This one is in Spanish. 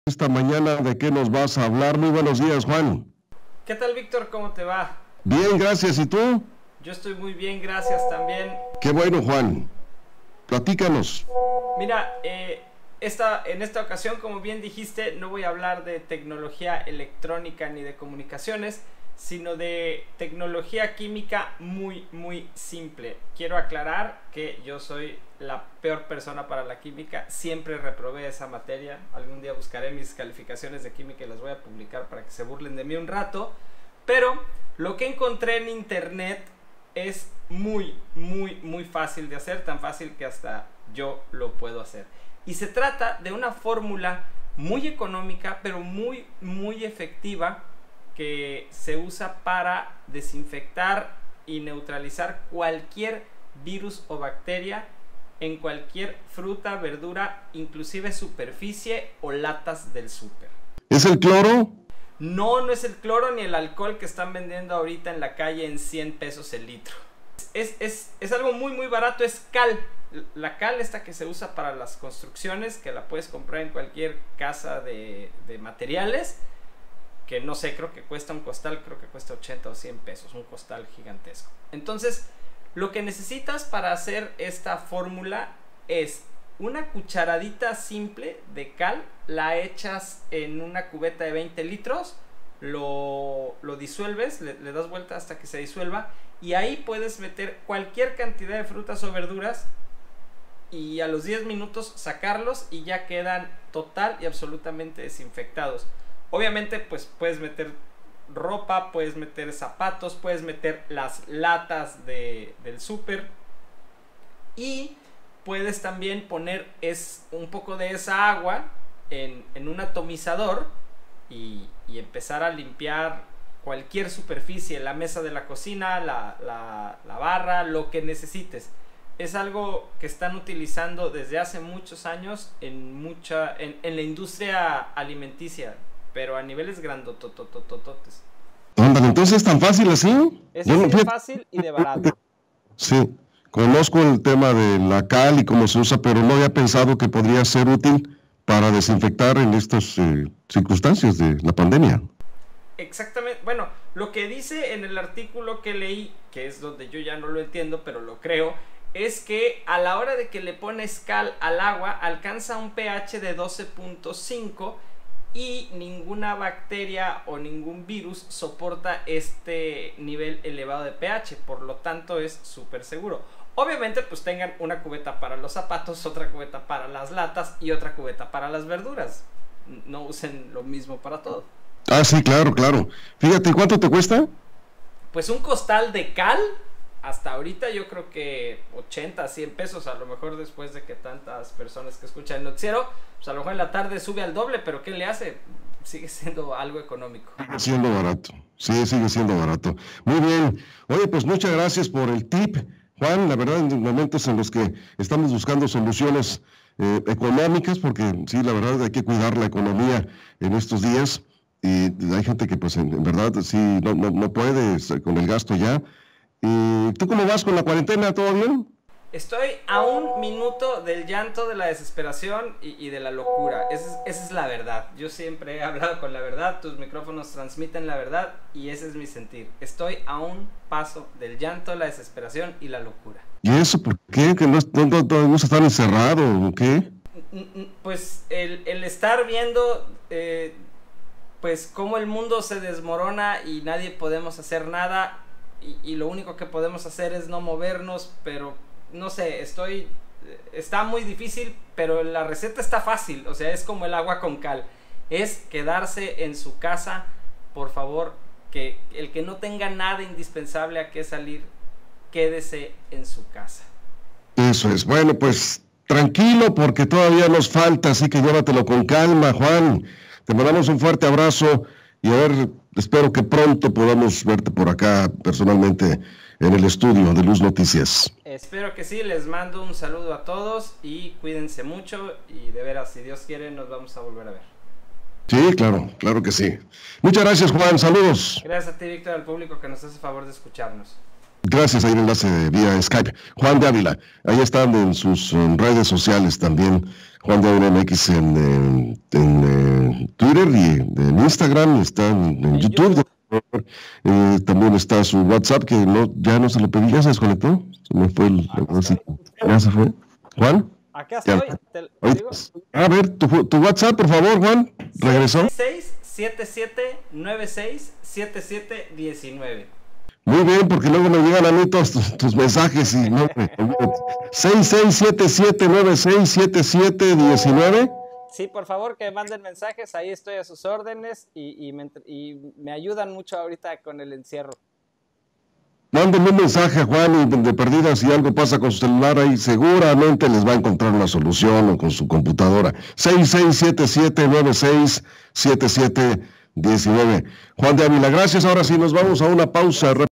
Esta mañana, ¿de qué nos vas a hablar? Muy buenos días, Juan. ¿Qué tal, Víctor? ¿Cómo te va? Bien, gracias. ¿Y tú? Yo estoy muy bien, gracias también. Qué bueno, Juan. Platícanos. Mira, en esta ocasión, como bien dijiste, no voy a hablar de tecnología electrónica ni de comunicaciones, sino de tecnología química muy simple. Quiero aclarar que yo soy la peor persona para la química, siempre reprobé esa materia. Algún día buscaré mis calificaciones de química y las voy a publicar para que se burlen de mí un rato. Pero lo que encontré en internet es muy fácil de hacer, tan fácil que hasta yo lo puedo hacer. Y se trata de una fórmula muy económica, pero muy efectiva, que se usa para desinfectar y neutralizar cualquier virus o bacteria en cualquier fruta, verdura, inclusive superficie o latas del súper. ¿Es el cloro? No, no es el cloro ni el alcohol que están vendiendo ahorita en la calle en 100 pesos el litro. Es algo muy barato, es cal. La cal esta que se usa para las construcciones, que la puedes comprar en cualquier casa de materiales, que no sé, creo que cuesta un costal, creo que cuesta 80 o 100 pesos, un costal gigantesco. Entonces, lo que necesitas para hacer esta fórmula es una cucharadita simple de cal, la echas en una cubeta de 20 litros, lo disuelves, le das vuelta hasta que se disuelva, y ahí puedes meter cualquier cantidad de frutas o verduras y a los 10 minutos sacarlos y ya quedan total y absolutamente desinfectados. Obviamente pues puedes meter ropa, puedes meter zapatos, puedes meter las latas del súper y puedes también poner un poco de esa agua en un atomizador y empezar a limpiar cualquier superficie, la mesa de la cocina, la barra, lo que necesites. Es algo que están utilizando desde hace muchos años en la industria alimenticia, pero a niveles grandotototototes. Ándale, entonces es tan fácil así. Es así de fácil y de barato. Sí, conozco el tema de la cal y cómo se usa, pero no había pensado que podría ser útil para desinfectar en estas circunstancias de la pandemia. Exactamente, bueno, lo que dice en el artículo que leí, que es donde yo ya no lo entiendo, pero lo creo, es que a la hora de que le pones cal al agua, alcanza un pH de 12.5 y ninguna bacteria o ningún virus soporta este nivel elevado de pH, por lo tanto es súper seguro. Obviamente pues tengan una cubeta para los zapatos, otra cubeta para las latas y otra cubeta para las verduras. No usen lo mismo para todo. Ah, sí, claro. Fíjate, ¿cuánto te cuesta? Pues un costal de cal, hasta ahorita yo creo que 80, 100 pesos, a lo mejor después de que tantas personas que escuchan el noticiero, pues a lo mejor en la tarde sube al doble, pero ¿qué le hace? Sigue siendo algo económico. Sigue siendo barato, sí, sigue siendo barato. Muy bien, oye, pues muchas gracias por el tip, Juan. La verdad, en momentos en los que estamos buscando soluciones económicas, porque sí, la verdad hay que cuidar la economía en estos días, y hay gente que pues en verdad sí no puede con el gasto ya. ¿Y tú cómo vas con la cuarentena? ¿Todo bien? Estoy a un minuto del llanto, de la desesperación y de la locura. Esa es la verdad. Yo siempre he hablado con la verdad, tus micrófonos transmiten la verdad y ese es mi sentir. Estoy a un paso del llanto, la desesperación y la locura. ¿Y eso por qué? ¿Que no están encerrados o qué? Pues el estar viendo pues cómo el mundo se desmorona y nadie podemos hacer nada y lo único que podemos hacer es no movernos, pero no sé, está muy difícil, pero la receta está fácil, o sea, es como el agua con cal, es quedarse en su casa, por favor, que el que no tenga nada indispensable a que salir, quédese en su casa. Eso es, bueno, pues tranquilo porque todavía nos falta, así que llévatelo con calma, Juan. Te mandamos un fuerte abrazo y a ver, espero que pronto podamos verte por acá personalmente en el estudio de Luz Noticias. Espero que sí, les mando un saludo a todos y cuídense mucho y de veras, si Dios quiere, nos vamos a volver a ver. Sí, claro que sí. Muchas gracias, Juan, saludos. Gracias a ti, Víctor, al público que nos hace favor de escucharnos. Gracias, ahí el enlace vía Skype. Juan de Ávila, ahí están en sus redes sociales también Juan de Ávila MX en Twitter y en Instagram, está en YouTube. También está su WhatsApp, que ya no se lo pedí, ya se desconectó. Se me fue ya se fue. ¿Juan? Acá estoy. A ver, tu WhatsApp, por favor, Juan. ¿Regresó? 6677967719. Muy bien, porque luego me llegan a mí todos tus mensajes y no me 6677967719. Sí, por favor, que manden mensajes, ahí estoy a sus órdenes y me ayudan mucho ahorita con el encierro. Mándenme un mensaje a Juan y de perdida si algo pasa con su celular ahí seguramente les va a encontrar una solución o con su computadora. 6677967719. Juan de Ávila, gracias. Ahora sí nos vamos a una pausa.